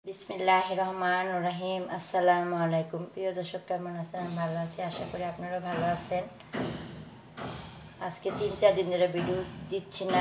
বিসমিল্লাহির রহমানির রহিম। আসসালামু আলাইকুম। প্রিয় দর্শক, কেমন আছেন? আমি ভালো আছি, আশা করি আপনারা ভালো আছেন। আজকে 3-4 দিন ধরে ভিডিও দিচ্ছি না,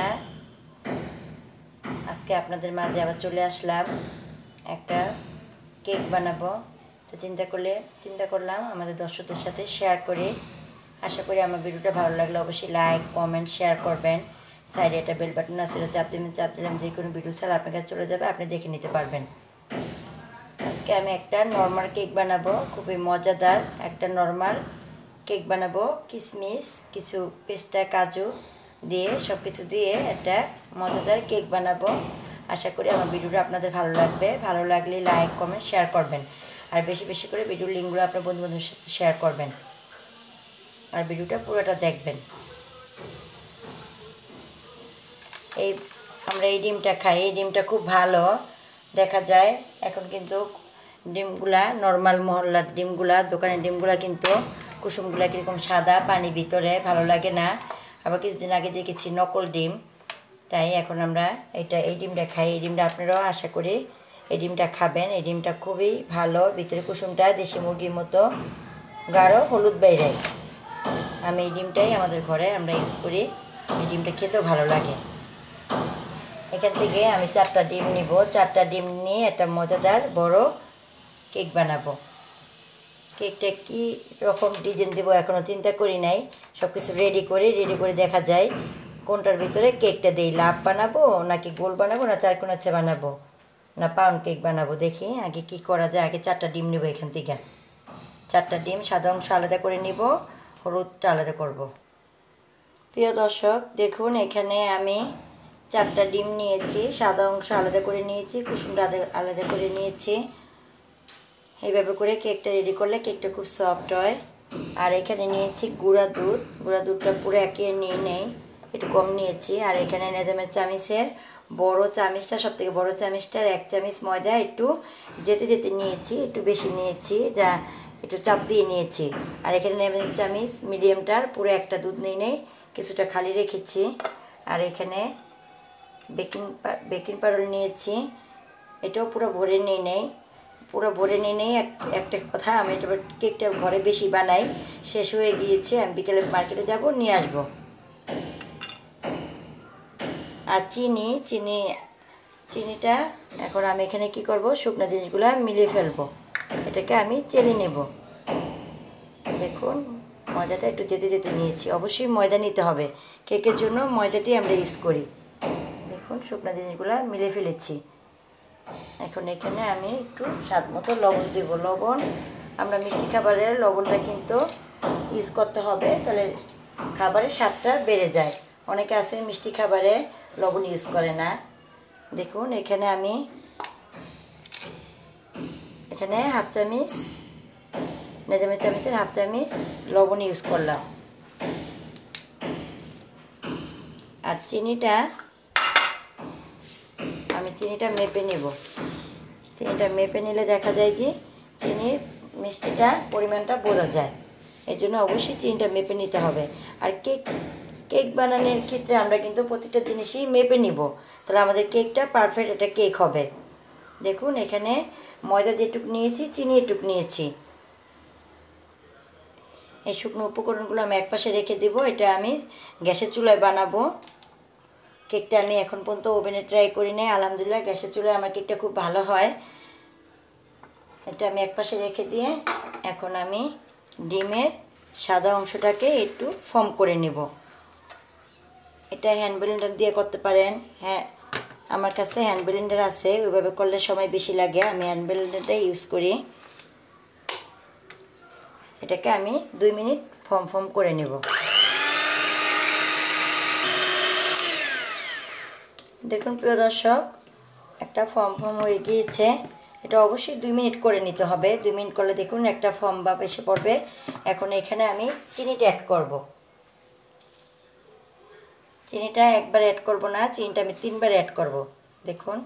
আজকে আপনাদের মাঝে আবার চলে আসলাম। একটা কেক বানাবো, তো চিন্তা করলাম আমাদের দর্শকদের সাথে শেয়ার করি। আশা করি আমার ভিডিওটা ভালো লাগলে অবশ্যই লাইক, কমেন্ট, শেয়ার করবেন। সাইডে একটা বেল বাটন আছে, চাপ দিলাম যে কোনো ভিডিও ছাড়া আপনার কাছে চলে যাবে, আপনি দেখে নিতে পারবেন। আজকে আমি একটা নর্মাল কেক বানাবো, খুবই মজাদার একটা নর্মাল কেক বানাবো। কিশমিশ, কিছু পেস্তা, কাজু দিয়ে সব কিছু দিয়ে একটা মজাদার কেক বানাবো। আশা করি আমার ভিডিওটা আপনাদের ভালো লাগবে। ভালো লাগলে লাইক, কমেন্ট, শেয়ার করবেন। আর বেশি বেশি করে ভিডিওর লিঙ্কগুলো আপনার বন্ধুবান্ধবের সাথে শেয়ার করবেন, আর ভিডিওটা পুরোটা দেখবেন। আমরা এই ডিমটা খাই, এই ডিমটা খুব ভালো দেখা যায়। এখন কিন্তু ডিমগুলা নর্মাল মহল্লার ডিমগুলা, দোকানের ডিমগুলা কিন্তু কুসুমগুলা কীরকম সাদা, পানি ভিতরে, ভালো লাগে না। আবার কিছুদিন আগে দেখেছি নকল ডিম। তাই এখন আমরা এই ডিমটা খাই। এই ডিমটা আপনারাও আশা করি এই ডিমটা খাবেন। এই ডিমটা খুবই ভালো, ভিতরে কুসুমটা দেশি মুরগির মতো গাঢ় হলুদ বাইরে। আমি এই ডিমটাই আমাদের ঘরে আমরা ইউজ করি। এই ডিমটা খেতেও ভালো লাগে। এখান থেকে আমি 4টা ডিম নিব। 4টা ডিম নিয়ে একটা মজাদার বড় কেক বানাবো। কেকটা কী রকম ডিজাইন দেবো এখনও চিন্তা করি নাই। সব কিছু রেডি করে দেখা যায় কোনটার ভিতরে কেকটা দিই। লাভ বানাবো নাকি গোল বানাবো, না চারকোনাচ্ছে বানাবো, না পাউন্ড কেক বানাবো। দেখি আগে কি করা যায়। আগে 4টা ডিম নেব এখান থেকে। 4টা ডিম সাদা অংশ আলাদা করে নিব, হলুদটা আলাদা করব। প্রিয় দর্শক দেখুন, এখানে আমি 4টা ডিম নিয়েছি, সাদা অংশ আলাদা করে নিয়েছি, কুসুমটা আলাদা করে নিয়েছি। এইভাবে করে কেকটা রেডি করলে কেকটা খুব সফট হয়। আর এখানে নিয়েছি গুঁড়া দুধটা পুরো একিয়ে নিয়ে নেই, একটু কম নিয়েছি। আর এখানে নেজামের চামিচের বড় চামিচটা, সবথেকে বড় চামিচটার 1 চামিচ ময়দা একটু যেতে নিয়েছি, একটু বেশি নিয়েছি, যা একটু চাপ দিয়ে নিয়েছি। আর এখানে নেজামের চামিচ মিডিয়ামটার পুরো একটা দুধ নেই, কিছুটা খালি রেখেছি। আর এখানে বেকিং পাউডার নিয়েছি, এটাও পুরো ভরে নিয়ে নেই। একটা কথা, আমি এটা কেকটা ঘরে বেশি বানাই, শেষ হয়ে গিয়েছে। আমি বিকেলে মার্কেটে যাব, নিয়ে আসব। আর চিনিটা এখন আমি এখানে কি করব, শুকনো জিনিসগুলো মিলিয়ে ফেলবো। এটাকে আমি চেলে নেব। দেখুন ময়দাটা একটু যেতে নিয়েছি। অবশ্যই ময়দা নিতে হবে, কেকের জন্য ময়দাটি আমরা ইউজ করি। দেখুন শুকনো জিনিসগুলো মিলে ফেলেছি। এখন এখানে আমি একটু স্বাদ মতো লবণ দেব। লবণ আমরা মিষ্টি খাবারের লবণটা কিন্তু ইউজ করতে হবে, তাহলে খাবারের স্বাদটা বেড়ে যায়। অনেকে আছে মিষ্টি খাবারে লবণ ইউজ করে না। দেখুন এখানে আমি হাফ চামচ, নেজামের চামচের হাফ চামচ লবণ ইউজ করলাম। আর চিনিটা মেপে নেব। চিনিটা মেপে নিলে দেখা যায় যে চিনির মিষ্টিটা পরিমাণটা বোঝা যায়। এই জন্য অবশ্যই চিনিটা মেপে নিতে হবে। আর কেক বানানোর ক্ষেত্রে আমরা কিন্তু প্রতিটা জিনিসই মেপে নিব, তাহলে আমাদের কেকটা পারফেক্ট একটা কেক হবে। দেখুন এখানে ময়দা যেটুক নিয়েছি, চিনি এটুক নিয়েছি। এই শুকনো উপকরণগুলো আমি একপাশে রেখে দেব। এটা আমি গ্যাসের চুলায় বানাবো। কেকটা আমি এখন পর্যন্ত ওভেনে ট্রাই করি নাই, আলহামদুলিল্লাহ গ্যাসের চুলায় আমার কেকটা খুব ভালো হয়। এটা আমি একপাশে রেখে দিয়ে এখন আমি ডিমের সাদা অংশটাকে একটু ফর্ম করে নেব। এটা হ্যান্ড ব্লেন্ডার দিয়ে করতে পারেন। হ্যাঁ, আমার কাছে হ্যান্ড ব্লেন্ডার আছে, ওইভাবে করলে সময় বেশি লাগে। আমি হ্যান্ড ব্লেন্ডারটাই ইউজ করি। এটাকে আমি 2 মিনিট ফর্ম করে নেব। দেখুন প্রিয় দর্শক, একটা ফর্ম হয়ে গিয়েছে। এটা অবশ্যই 2 মিনিট করে নিতে হবে। 2 মিনিট করলে দেখুন একটা ফর্ম ভাব এসে পড়বে। এখন এখানে আমি চিনিটা অ্যাড করব। চিনিটা একবার অ্যাড করব না, চিনিটা আমি 3বার অ্যাড করব। দেখুন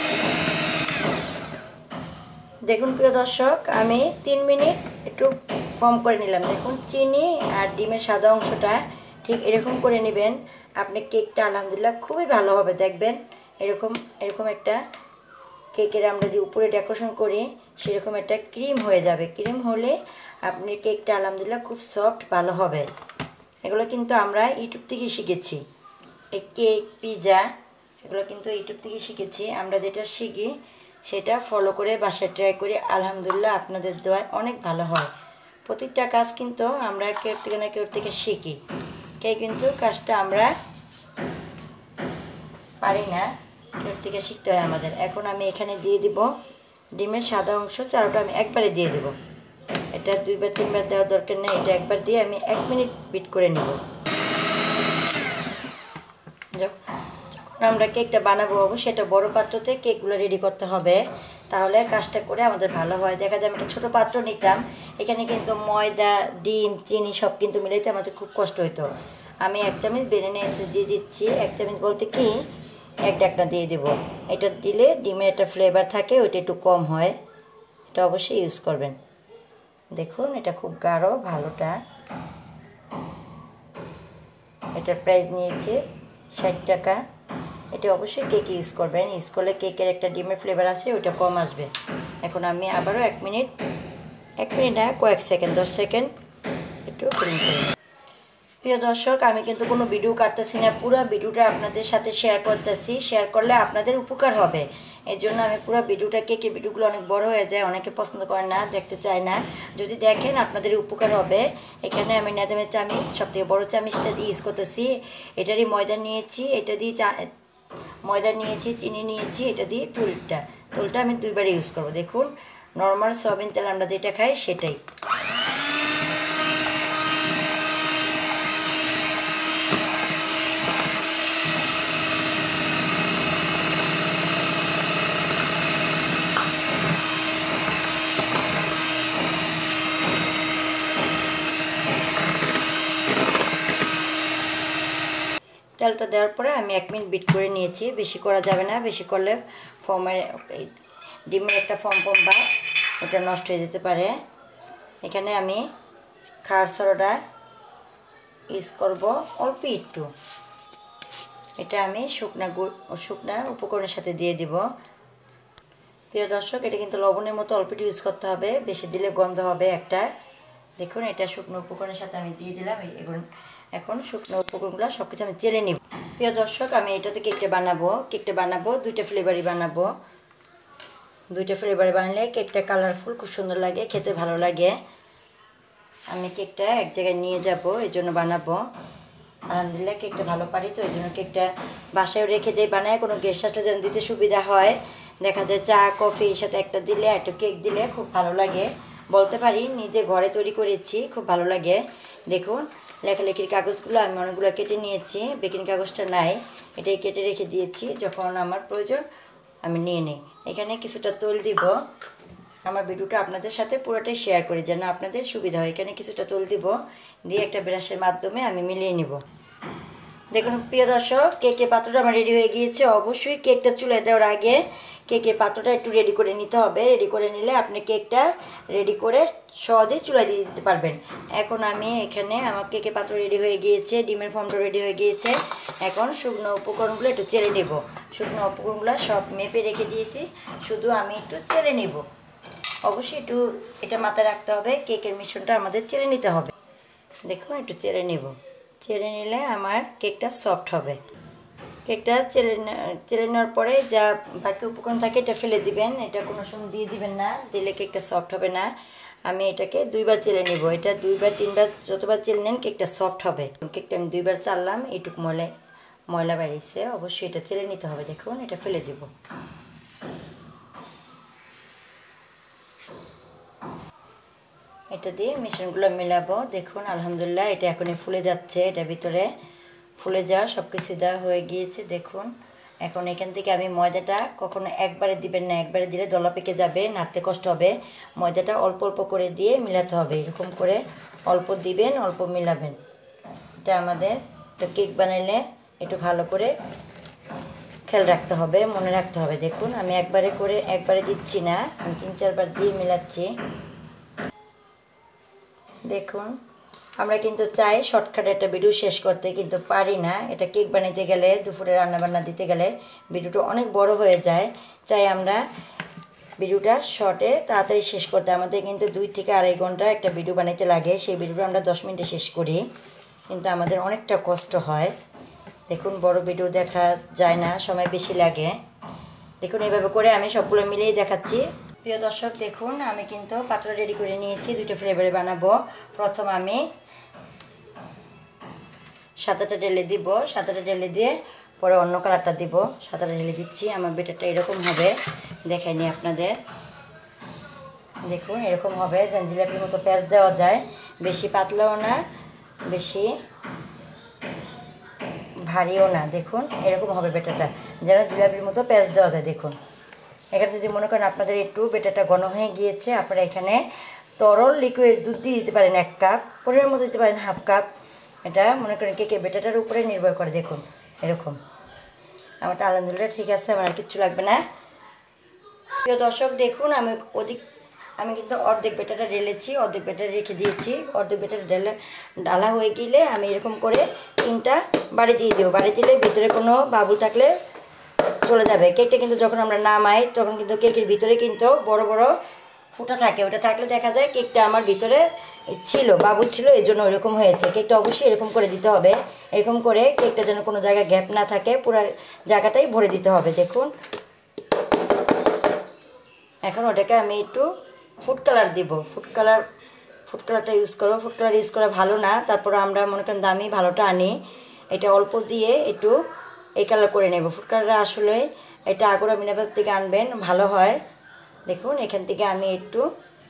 প্রিয় দর্শক, আমি 3 মিনিট একটু ফর্ম করে নিলাম। দেখুন চিনি আর ডিমের সাদা অংশটা ঠিক এরকম করে নেবেন। আপনি কেকটা আলহামদুলিল্লাহ খুবই ভালো হবে, দেখবেন এরকম এরকম একটা কেকের আমরা যে উপরে ডেকোরেশন করি সেরকম একটা ক্রিম হয়ে যাবে। ক্রিম হলে আপনি কেকটা আলহামদুলিল্লাহ খুব সফট ভালো হবে। এগুলো কিন্তু আমরা ইউটিউব থেকে শিখেছি। এই কেক পিৎজা এগুলো কিন্তু ইউটিউব থেকে শিখেছি। আমরা যেটা শিখি সেটা ফলো করে বাসায় ট্রাই করি, আলহামদুলিল্লাহ আপনাদের দোয়ায় অনেক ভালো হয়। প্রত্যেকটা কাজ কিন্তু আমরা কেউ থেকে না কেউ থেকে শিখি, কিন্তু কাজটা আমরা পারি না, কেউ থেকে শিখতে হয় আমাদের। এখন আমি এখানে দিয়ে দিব ডিমের সাদা অংশ, চারোটা আমি একবারে দিয়ে দেব। এটা 2বার 3বার দেওয়ার দরকার নেই, এটা একবার দিয়ে আমি 1 মিনিট বিট করে নেব। যখন আমরা কেকটা বানাবো অবশ্যই এটা বড় পাত্রতে কেকগুলো রেডি করতে হবে, তাহলে কাজটা করে আমাদের ভালো হয়। দেখা যায় আমি একটা ছোটো পাত্র নিতাম, এখানে কিন্তু ময়দা ডিম চিনি সব কিন্তু মিলাইতে আমাদের খুব কষ্ট হতো। আমি 1 চামচ বেরেনে এসে দিয়ে দিচ্ছি। 1 চামচ বলতে কি 1 ঢাকনা দিয়ে দেব। এটা দিলে ডিমের একটা ফ্লেভার থাকে, ওইটা একটু কম হয়, এটা অবশ্যই ইউজ করবেন। দেখুন এটা খুব গাঢ় ভালোটা। এটার প্রাইস নিয়েছে 60 টাকা। এটা অবশ্যই কেক ইউজ করবেন, ইউজ করলে কেকের একটা ডিমের ফ্লেভার আছে, ওইটা কম আসবে। এখন আমি আবারও 1 মিনিট না কয়েক সেকেন্ড 10 সেকেন্ড একটু ক্রিম করি। প্রিয় দর্শক, আমি কিন্তু কোনো ভিডিও কাটতেছি না, পুরো ভিডিওটা আপনাদের সাথে শেয়ার করতেছি। শেয়ার করলে আপনাদের উপকার হবে, এই জন্য আমি পুরো ভিডিওটা, কেকের ভিডিওগুলো অনেক বড় হয়ে যায়, অনেকে পছন্দ করে না, দেখতে চায় না। যদি দেখেন আপনাদের উপকার হবে। এখানে আমি নাজামের চামিচ, সবথেকে বড় চামিচটা দিয়ে ইউজ করতেছি। এটারই ময়দা নিয়েছি, এটা দিয়ে ময়দা নিয়েছি, চিনি নিয়েছি, এটা দিয়ে তুলটা আমি 2বার ইউজ করব। দেখুন নর্মাল সয়াবিন তেল আমরা যেটা খাই সেটাই। তেলটা দেওয়ার পরে আমি 1 মিনিট বিট করে নিয়েছি। বেশি করা যাবে না, বেশি করলে ডিমের একটা ফর্ম বা এটা নষ্ট হয়ে যেতে পারে। এখানে আমি খাবার সোডা ইউজ করব অল্প একটু। এটা আমি শুকনা উপকরণের সাথে দিয়ে দিব। প্রিয় দর্শক, এটা কিন্তু লবণের মতো অল্প একটু ইউজ করতে হবে, বেশি দিলে গন্ধ হবে একটা। দেখুন এটা শুকনো উপকরণের সাথে আমি দিয়ে দিলাম। এখন শুকনো উপকরণগুলো সব কিছু আমি চেলে নিব। প্রিয় দর্শক, আমি এটাতে কেকটা বানাবো 2টা ফ্লেভারই বানাবো। 2টা ফ্লেভারে বানালে কেকটা কালারফুল খুব সুন্দর লাগে, খেতে ভালো লাগে। আমি কেকটা এক জায়গায় নিয়ে যাব, এই জন্য বানাবো। আলহামদুলিল্লাহ কেকটা ভালো পারি, তো এই জন্য কেকটা বাসায় রেখে দিয়ে বানায়, কোনো গেস্ট আসলে যেন দিতে সুবিধা হয়। দেখা যায় চা কফির সাথে একটা দিলে, একটু কেক দিলে খুব ভালো লাগে। বলতে পারি নিজে ঘরে তৈরি করেছি, খুব ভালো লাগে। দেখুন লেখালেখির কাগজগুলো আমি অনেকগুলো কেটে নিয়েছি, বেকিং কাগজটা নাই, এটাই কেটে রেখে দিয়েছি, যখন আমার প্রয়োজন আমি নিয়ে নিই। এখানে কিছুটা তেল দিব। আমার ভিডিওটা আপনাদের সাথে পুরোটাই শেয়ার করি যেন আপনাদের সুবিধা হয়। এখানে কিছুটা তেল দিব, দিয়ে একটা ব্রাশের মাধ্যমে আমি মিলিয়ে নিব। দেখুন প্রিয় দর্শক, কেকের পাত্রটা আমার রেডি হয়ে গিয়েছে। অবশ্যই কেকটা চুলায় দেওয়ার আগে কেকের পাত্রটা একটু রেডি করে নিতে হবে। রেডি করে নিলে আপনি কেকটা রেডি করে সহজেই চুলায় দিয়ে দিতে পারবেন। এখন আমি এখানে আমার কেকের পাত্র রেডি হয়ে গিয়েছে, ডিমের ফর্মটা রেডি হয়ে গিয়েছে। এখন শুকনো উপকরণগুলো একটু চেলে নেব। শুকনো উপকরণগুলো সব মেপে রেখে দিয়েছি, শুধু আমি একটু চেলে নেব। অবশ্যই একটু এটা মাথায় রাখতে হবে, কেকের মিশ্রণটা আমাদের চেলে নিতে হবে। দেখুন একটু চেলে নেব, চেলে নিলে আমার কেকটা সফট হবে। কেকটা চেলে নেওয়ার পরে যা বাকি উপকরণ থাকে এটা ফেলে দিবেন, এটা কোনো সময় দিয়ে দিবেন না, দিলে কেকটা সফট হবে না। আমি এটাকে 2বার চেলে নেব। এটা 2বার 3বার যতবার চেলে নেন কেকটা সফট হবে। কেকটা আমি 2বার চাললাম, এইটুকু ময়লা বেরিয়েছে, অবশ্যই এটা চেলে নিতে হবে। দেখুন এটা ফেলে দেব। এটা দিয়ে মিশ্রণগুলো মেলাবো। দেখুন আলহামদুলিল্লাহ এটা এখনই ফুলে যাচ্ছে, এটা ভিতরে ফুলে যাওয়া সব কিছু দেওয়া হয়ে গিয়েছে। দেখুন এখন এখান থেকে আমি ময়দাটা কখনো একবারে দিবেন না, একবারে দিলে দলা পেকে যাবে, নাড়তে কষ্ট হবে। ময়দাটা অল্প অল্প করে দিয়ে মিলাতে হবে, এরকম করে অল্প দিবেন, অল্প মিলাবেন। এটা আমাদের একটা কেক বানাইলে একটু ভালো করে খেয়াল রাখতে হবে, মনে রাখতে হবে। দেখুন আমি একবারে দিচ্ছি না, আমি 3-4 বার দিয়ে মিলাচ্ছি। দেখুন আমরা কিন্তু চাই শর্টকাটে একটা ভিডিও শেষ করতে, কিন্তু পারি না। এটা কেক বানাইতে গেলে, দুপুরে রান্নাবান্না দিতে গেলে ভিডিওটা অনেক বড় হয়ে যায়। চাই আমরা ভিডিওটা শর্টে তাড়াতাড়ি শেষ করতে। আমাদের কিন্তু 2 থেকে আড়াই ঘন্টা একটা ভিডিও বানাইতে লাগে, সেই ভিডিওটা আমরা 10 মিনিটে শেষ করি, কিন্তু আমাদের অনেকটা কষ্ট হয়। দেখুন বড় ভিডিও দেখা যায় না, সময় বেশি লাগে। দেখুন এইভাবে করে আমি সবগুলো মিলিয়ে দেখাচ্ছি। প্রিয় দর্শক দেখুন আমি কিন্তু পাত্র রেডি করে নিয়েছি, 2টা ফ্লেভারে বানাবো। প্রথম আমি সাদাটা ঢেলে দিব, সাদাটা ঢেলে দিয়ে পরে অন্য কালারটা দিব। সাদাটা ঢেলে দিচ্ছি। আমার বেটারটা এরকম হবে, দেখাইনি আপনাদের। দেখুন এরকম হবে, যেন জিলাপির মতো প্যাঁচ দেওয়া যায়, বেশি পাতলাও না বেশি ভারীও না। দেখুন এরকম হবে বেটারটা, যেন জিলাপির মতো প্যাঁচ দেওয়া যায়। দেখুন এখানে যদি মনে করেন আপনাদের একটু বেটারটা ঘন হয়ে গিয়েছে, আপনারা এখানে তরল লিকুইড দুধ দিয়ে দিতে পারেন 1 কাপ, পরিমাণ মতো দিতে পারেন ½ কাপ। এটা মনে করেন কেকের বেটারটার উপরে নির্ভর করে। দেখুন এরকম আমারটা আলহামদুলিল্লাহ ঠিক আছে, আমার আর কিচ্ছু লাগবে না। প্রিয় দর্শক দেখুন আমি কিন্তু অর্ধেক বেটারটা ঢেলেছি, অর্ধেক বেটার রেখে দিয়েছি। অর্ধেক বেটার ডালা হয়ে গেলে আমি এরকম করে 3টা বাড়ি দিয়ে দেবো। বাড়ি দিলে ভিতরে কোনো বাবুল থাকলে চলে যাবে। কেকটা কিন্তু যখন আমরা নামাই তখন কিন্তু কেকের ভিতরে কিন্তু বড় বড় ফুটা থাকে, ওটা থাকলে দেখা যায় কেকটা আমার ভিতরে ছিল, বাবুল ছিল, এই জন্য ওইরকম হয়েছে। কেকটা অবশ্যই এরকম করে দিতে হবে, এরকম করে কেকটা যেন কোনো জায়গায় গ্যাপ না থাকে, পুরো জায়গাটাই ভরে দিতে হবে। দেখুন এখন ওটাকে আমি একটু ফুড কালার দিব। ফুড কালারটা ইউজ করবো। ফুড কালার ইউজ করা ভালো না, তারপর আমরা মনে করেন দামি ভালোটা আনি। এটা অল্প দিয়ে একটু এই কালার করে নেব। ফুড কালারটা আসলে এটা আগরা মিনাবাজ থেকে আনবেন, ভালো হয়। দেখুন এখান থেকে আমি একটু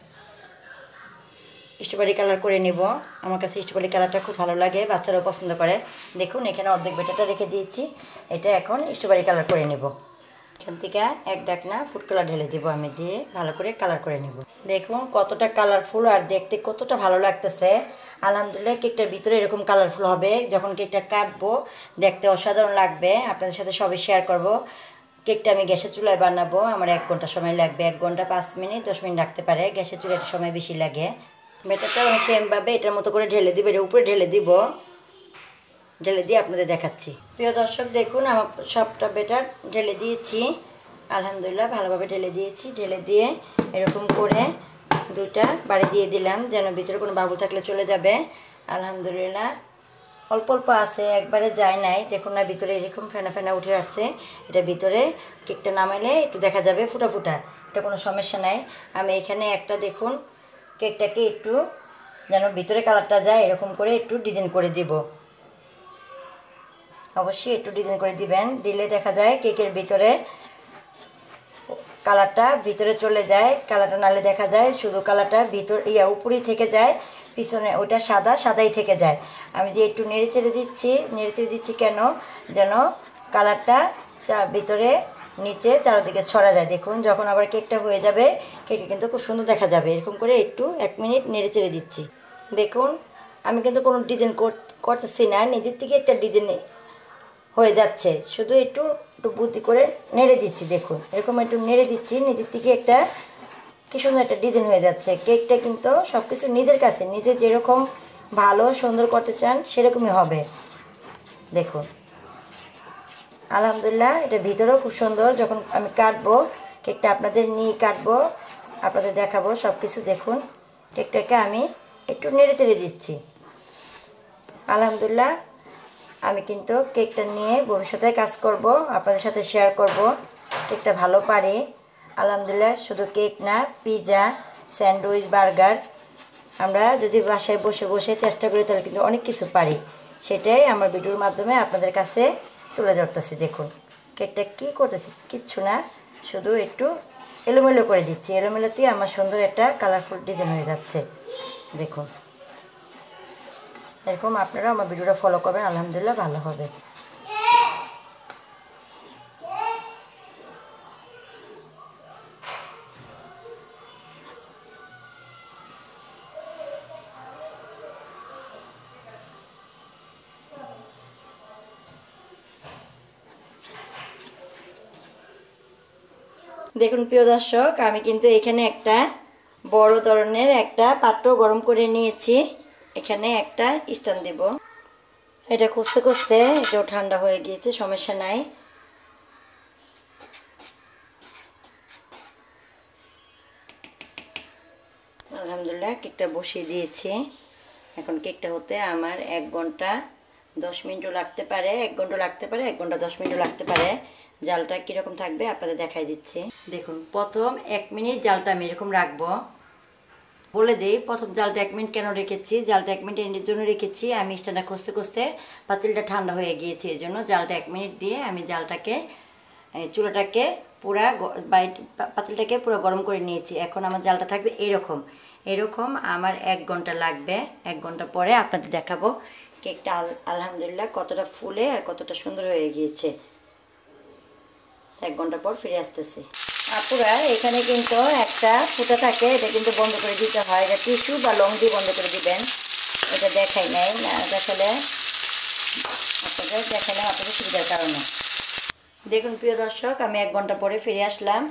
স্ট্রবেরি কালার করে নেব। আমার কাছে স্ট্রবেরি কালারটা খুব ভালো লাগে, বাচ্চারাও পছন্দ করে। দেখুন এখানে অর্ধেক বেটাটা রেখে দিয়েছি, এটা এখন স্ট্রবেরি কালার করে নেব। এখান থেকে 1 ঢাকনা ফুড কালার ঢেলে দেবো আমি, দিয়ে ভালো করে কালার করে নেব। দেখুন কতটা কালারফুল আর দেখতে কতটা ভালো লাগতেছে। আলহামদুলিল্লাহ কেকটার ভিতরে এরকম কালারফুল হবে। যখন কেকটা কাটবো দেখতে অসাধারণ লাগবে। আপনাদের সাথে সবই শেয়ার করব। কেকটা আমি গ্যাসের চুলায় বানাবো, আমার 1 ঘন্টা সময় লাগবে। 1 ঘন্টা 5 মিনিট 10 মিনিট লাগতে পারে, গ্যাসের চুলায় একটু সময় বেশি লাগে। বেটারটা আমি সেমভাবে এটার মতো করে ঢেলে দিব, এটার উপরে ঢেলে দিব, ঢেলে দিয়ে আপনাদের দেখাচ্ছি। প্রিয় দর্শক দেখুন আমার সবটা বেটার ঢেলে দিয়েছি, আলহামদুলিল্লাহ ভালোভাবে ঢেলে দিয়েছি। ঢেলে দিয়ে এরকম করে 2টা বাড়ি দিয়ে দিলাম, যেন ভিতরে কোনো বাবুল থাকলে চলে যাবে। আলহামদুলিল্লাহ অল্প অল্প আছে, একবারে যায় নাই। দেখুন না ভিতরে এরকম ফেনা ফেনা উঠে আসছে। এটা ভিতরে কেকটা নামাইলে একটু দেখা যাবে ফুটা ফুটা, এটা কোনো সমস্যা নাই। আমি এখানে একটা দেখুন কেকটাকে একটু যেন ভিতরে কালারটা যায় এরকম করে একটু ডিজাইন করে দিব। অবশ্যই একটু ডিজাইন করে দিবেন, দিলে দেখা যায় কেকের ভিতরে কালারটা ভিতরে চলে যায়। কালারটা নালে দেখা যায় শুধু কালারটা উপরেই থেকে যায়, পিছনে ওটা সাদা সাদাই থেকে যায়। আমি যে একটু নেড়ে চেড়ে দিচ্ছি কেন, যেন কালারটা ভিতরে নিচে চারদিকে ছড়া যায়। দেখুন যখন আবার কেকটা হয়ে যাবে কেকটা কিন্তু খুব সুন্দর দেখা যাবে। এরকম করে একটু 1 মিনিট নেড়ে চেড়ে দিচ্ছি। দেখুন আমি কিন্তু কোনো ডিজাইন করতেছি না, নিজের থেকে একটা ডিজাইন হয়ে যাচ্ছে, শুধু একটু বুদ্ধি করে নেড়ে দিচ্ছি। দেখুন এরকম একটু নেড়ে দিচ্ছি, নিজের থেকে একটা কি সুন্দর একটা ডিজাইন হয়ে যাচ্ছে। কেকটা কিন্তু সব কিছু নিজের কাছে, নিজে যেরকম ভালো সুন্দর করতে চান সেরকমই হবে। দেখুন আলহামদুলিল্লাহ এটা ভিতরেও খুব সুন্দর। যখন আমি কাটবো কেকটা আপনাদের নিয়ে কাটবো, আপনাদের দেখাবো সব কিছু। দেখুন কেকটাকে আমি একটু নেড়ে চেড়ে দিচ্ছি। আলহামদুলিল্লাহ আমি কিন্তু কেকটা নিয়ে ভবিষ্যতে কাজ করব, আপনাদের সাথে শেয়ার করব। কেকটা ভালো পারি আলহামদুলিল্লাহ। শুধু কেক না, পিৎজা, স্যান্ডউইচ, বার্গার আমরা যদি বাসায় বসে বসে চেষ্টা করি তাহলে কিন্তু অনেক কিছু পারি। সেটাই আমার ভিডিওর মাধ্যমে আপনাদের কাছে তুলে ধরতেছি। দেখুন কেকটা কী করতেছি, কিচ্ছু না, শুধু একটু এলোমেলো করে দিচ্ছি। এলোমেলোতেই আমার সুন্দর একটা কালারফুল ডিজাইন হয়ে যাচ্ছে। দেখুন এরকম আপনারা আমার ভিডিওটা ফলো করবেন, আলহামদুলিল্লাহ ভালো হবে। দেখুন প্রিয় দর্শক আমি কিন্তু এখানে একটা বড় ধরনের একটা পাত্র গরম করে নিয়েছি, এখানে একটা স্ট্যান্ড দেব। এটা কষতে কষতে এটাও ঠান্ডা হয়ে গিয়েছে, সমস্যা নাই। আলহামদুলিল্লাহ কেকটা বসিয়ে দিয়েছি। এখন কেকটা হতে আমার 1 ঘন্টা 10 মিনিটও লাগতে পারে, 1 ঘন্টা লাগতে পারে, 1 ঘন্টা 10 মিনিটও লাগতে পারে। জালটা কীরকম থাকবে আপনাদের দেখাই দিচ্ছি। দেখুন প্রথম 1 মিনিট জালটা আমি এরকম রাখবো। বলে দিই প্রথম জালটা 1 মিনিট কেন রেখেছি। জালটা 1 মিনিট এর জন্য রেখেছি, আমি স্ট্যান্ডটা কষতে কষতে পাতিলটা ঠান্ডা হয়ে গিয়েছে, এই জন্য জালটা 1 মিনিট দিয়ে আমি জালটাকে চুলাটাকে পুরা পাতিলটাকে পুরো গরম করে নিয়েছি। এখন আমার জালটা থাকবে এরকম আমার 1 ঘন্টা লাগবে। 1 ঘন্টা পরে আপনাদের দেখাবো কেকটা আলহামদুলিল্লাহ কতটা ফুলে আর কতটা সুন্দর হয়ে গিয়েছে। 1 ঘন্টা পর ফিরে আসতেছি। আপুরা এখানে কিন্তু একটা ফুটা থাকে, এটা কিন্তু বন্ধ করে দিতে হয়, এটা টিস্যু বা লং দিয়ে বন্ধ করে দিবেন। এটা দেখাই নাই, না দেখালে আপনাদের সুবিধার কারণে। দেখুন প্রিয় দর্শক, আমি 1 ঘন্টা পরে ফিরে আসলাম।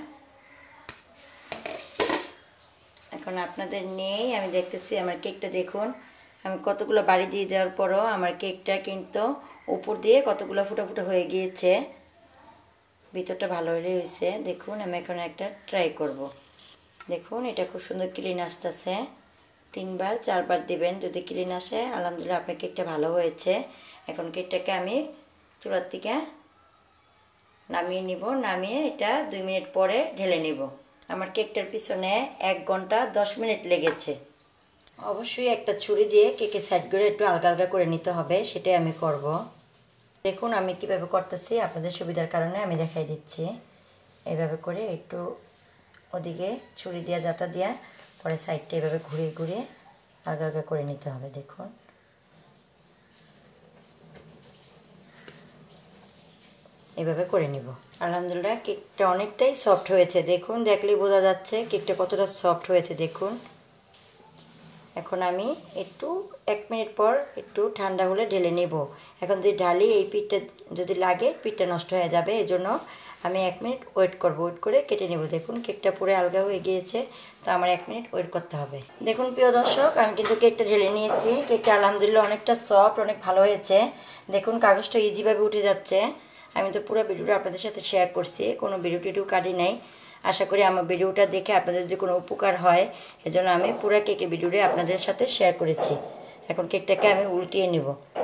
এখন আপনাদের নিয়েই আমি দেখতেছি আমার কেকটা। দেখুন আমি কতগুলো বাড়ি দিয়ে দেওয়ার পরও আমার কেকটা কিন্তু উপর দিয়ে কতগুলো ফুটা ফুটা হয়ে গিয়েছে, ভিতরটা ভালো হলে হয়েছে। দেখুন আমি এখন একটা ট্রাই করব। দেখুন এটা খুব সুন্দর ক্লিন আসতেছে, 3বার 4বার দিবেন, যদি ক্লিন আসে আলহামদুলিল্লাহ আপনার কেকটা ভালো হয়েছে। এখন কেকটাকে আমি চুলার থেকে নামিয়ে নিব, নামিয়ে এটা 2 মিনিট পরে ঢেলে নিব। আমার কেকটার পিছনে 1 ঘন্টা 10 মিনিট লেগেছে। অবশ্যই একটা ছুরি দিয়ে কেকের সাইড করে একটু আলগা আলগা করে নিতে হবে, সেটাই আমি করব। দেখুন আমি কিভাবে করতেছি, আপনাদের সুবিধার কারণে আমি দেখাই দিচ্ছি। এইভাবে করে একটু ওদিকে ছুরি দিয়ে জাতা দিয়া পরে সাইডটা এভাবে ঘুরিয়ে ঘুরিয়ে আলগা আলগা করে নিতে হবে। দেখুন এভাবে করে নিব। আলহামদুলিল্লাহ কেকটা অনেকটাই সফট হয়েছে, দেখুন দেখলেই বোঝা যাচ্ছে কেকটা কতটা সফট হয়েছে। দেখুন এখন আমি একটু 1 মিনিট পর একটু ঠান্ডা হলে ঢেলে নেব। এখন যদি ঢালি এই পিঠটা যদি লাগে পিঠটা নষ্ট হয়ে যাবে, এই জন্য আমি 1 মিনিট ওয়েট করব, ওয়েট করে কেটে নেব। দেখুন কেকটা পুরো আলগা হয়ে গিয়েছে, তো আমার 1 মিনিট ওয়েট করতে হবে। দেখুন প্রিয় দর্শক আমি কিন্তু কেকটা ঢেলে নিয়েছি। কেকটা আলহামদুলিল্লাহ অনেকটা সফট, অনেক ভালো হয়েছে। দেখুন কাগজটা ইজিভাবে উঠে যাচ্ছে। আমি তো পুরো ভিডিওটা আপনাদের সাথে শেয়ার করছি, কোনো ভিডিও টিডিও কাটি নাই। আশা করি আমার ভিডিওটা দেখে আপনাদের যদি কোনো উপকার হয়, এজন্য আমি পুরো কেকের ভিডিওটা আপনাদের সাথে শেয়ার করেছি। এখন কেকটাকে আমি উল্টিয়ে নেব।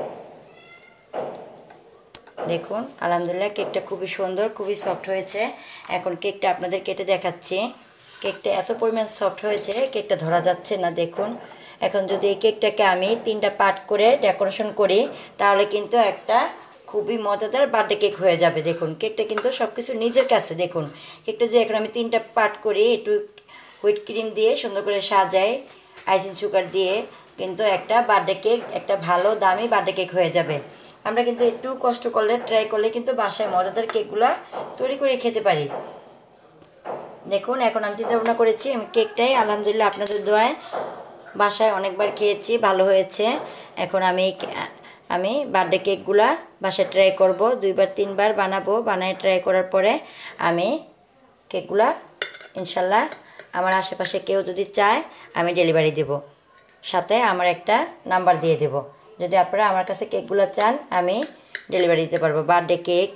দেখুন আলহামদুলিল্লাহ কেকটা খুবই সুন্দর, খুবই সফট হয়েছে। এখন কেকটা আপনাদের কেটে দেখাচ্ছি। কেকটা এত পরিমাণ সফট হয়েছে কেকটা ধরা যাচ্ছে না। দেখুন এখন যদি এই কেকটাকে আমি 3টা পার্ট করে ডেকোরেশন করি, তাহলে কিন্তু একটা খুবই মজাদার বার্থডে কেক হয়ে যাবে। দেখুন কেকটা কিন্তু সব কিছু নিজের কাছে। দেখুন কেকটা যদি এখন আমি 3টা পার্ট করি, একটু হুইট ক্রিম দিয়ে সুন্দর করে সাজাই, আইসিং সুগার দিয়ে, কিন্তু একটা বার্থডে কেক, একটা ভালো দামি বার্থডে কেক হয়ে যাবে। আমরা কিন্তু একটু কষ্ট করলে, ট্রাই করলে কিন্তু বাসায় মজাদার কেকগুলো তৈরি করে খেতে পারি। দেখুন এখন আমি চিন্তা ভাবনা করেছি আমি কেকটাই আলহামদুলিল্লাহ আপনাদের দোয়ায় বাসায় অনেকবার খেয়েছি, ভালো হয়েছে। এখন আমি বার্থডে কেকগুলা বাসায় ট্রাই করব, 2বার 3বার বানাবো। বানায় ট্রাই করার পরে আমি কেকগুলা ইনশাল্লাহ আমার আশেপাশে কেউ যদি চায় আমি ডেলিভারি দেব, সাথে আমার একটা নাম্বার দিয়ে দেব। যদি আপনারা আমার কাছে কেকগুলো চান আমি ডেলিভারি দিতে পারবো। বার্থডে কেক,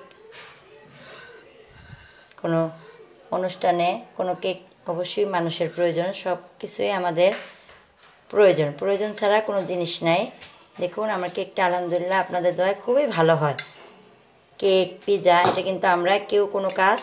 কোনো অনুষ্ঠানে কোনো কেক অবশ্যই মানুষের প্রয়োজন, সব কিছুই আমাদের প্রয়োজন ছাড়া কোনো জিনিস নাই। দেখুন আমার কেকটা আলহামদুলিল্লাহ আপনাদের দয়ায় খুবই ভালো হয়। কেক পিৎজা এটা কিন্তু আমরা কেউ কোনো কাজ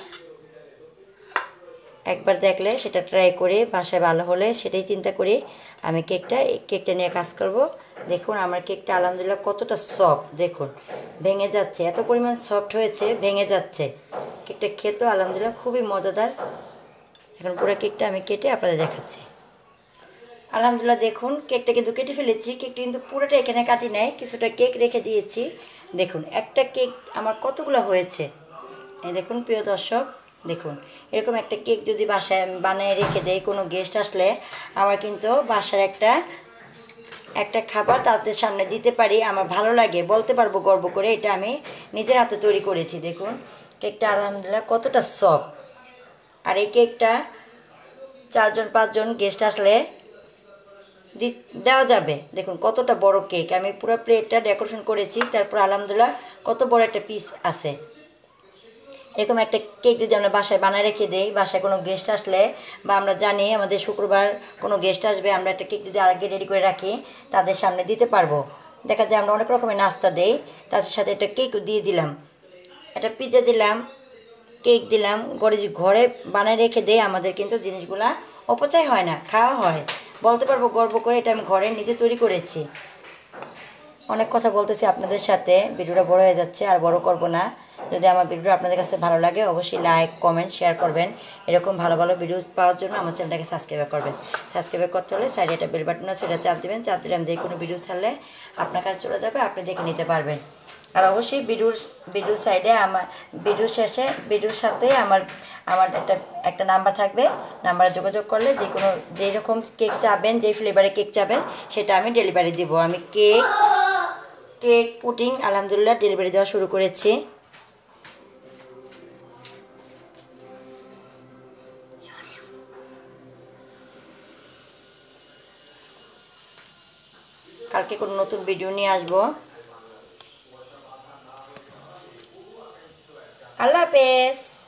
একবার দেখলে সেটা ট্রাই করে বাসায় ভালো হলে সেটাই চিন্তা করি আমি কেকটা নিয়ে কাজ করব। দেখুন আমার কেকটা আলহামদুলিল্লাহ কতটা সফট, দেখুন ভেঙে যাচ্ছে, এত পরিমাণ সফট হয়েছে ভেঙে যাচ্ছে। কেকটা খেতেও আলহামদুলিল্লাহ খুবই মজাদার। এখন পুরো কেকটা আমি কেটে আপনাদের দেখাচ্ছি। আলহামদুলিল্লাহ দেখুন কেকটা কিন্তু কেটে ফেলেছি। কেকটা কিন্তু পুরোটা এখানে কাটি নাই, কিছুটা কেক রেখে দিয়েছি। দেখুন একটা কেক আমার কতগুলো হয়েছে, এই দেখুন প্রিয় দর্শক। দেখুন এরকম একটা কেক যদি বাসায় বানিয়ে রেখে দেয়, কোনো গেস্ট আসলে আমার কিন্তু বাসার একটা খাবার তাদের সামনে দিতে পারি, আমার ভালো লাগে, বলতে পারবো গর্ব করে এটা আমি নিজের হাতে তৈরি করেছি। দেখুন কেকটা আলহামদুলিল্লাহ কতটা সফট। আর এই কেকটা 4জন 5জন গেস্ট আসলে দেওয়া যাবে। দেখুন কতটা বড় কেক, আমি পুরো প্লেটটা ডেকোরেশন করেছি। তারপর আলহামদুলিল্লাহ কত বড় একটা পিস আছে। এরকম একটা কেক যদি আমরা বাসায় বানায় রেখে দিই, বাসায় কোনো গেস্ট আসলে, বা আমরা জানি আমাদের শুক্রবার কোনো গেস্ট আসবে, আমরা একটা কেক যদি আগে রেডি করে রাখি তাদের সামনে দিতে পারবো। দেখা যায় আমরা অনেক রকমের নাস্তা দেই, তাদের সাথে একটা কেকও দিয়ে দিলাম, একটা পিৎজা দিলাম, কেক দিলাম। ঘরে বানায় রেখে দেই, আমাদের কিন্তু জিনিসগুলা অপচয় হয় না, খাওয়া হয়। বলতে পারবো গর্ব করে এটা আমি ঘরে নিজে তৈরি করেছি। অনেক কথা বলতেছি আপনাদের সাথে, ভিডিওটা বড় হয়ে যাচ্ছে, আর বড় করব না। যদি আমার ভিডিও আপনাদের কাছে ভালো লাগে অবশ্যই লাইক কমেন্ট শেয়ার করবেন। এরকম ভালো ভালো ভিডিও পাওয়ার জন্য আমার চ্যানেলটাকে সাবস্ক্রাইব করবেন। সাবস্ক্রাইব করতে হলে সাইডে একটা বেল বাটন আছে, সেটা চাপ দেবেন। চাপ দিলাম যে কোনো ভিডিও ছাড়লে আপনার কাছে চলে যাবে, আপনি দেখে নিতে পারবেন। আর অবশ্যই ভিডিওর সাইডে আমার ভিডিও শেষে ভিডিওর সাথে আমার আমার একটা নাম্বার থাকবে। নাম্বারে যোগাযোগ করলে যে কোনো যেই রকম কেক চাবেন, যেই ফ্লেভারে কেক চাবেন সেটা আমি ডেলিভারি দিব। আমি কেক পুডিং আলহামদুলিল্লাহ ডেলিভারি দেওয়া শুরু করেছি। কালকে কোনো নতুন ভিডিও নিয়ে আসবো। আল্লাহ হাফেজ।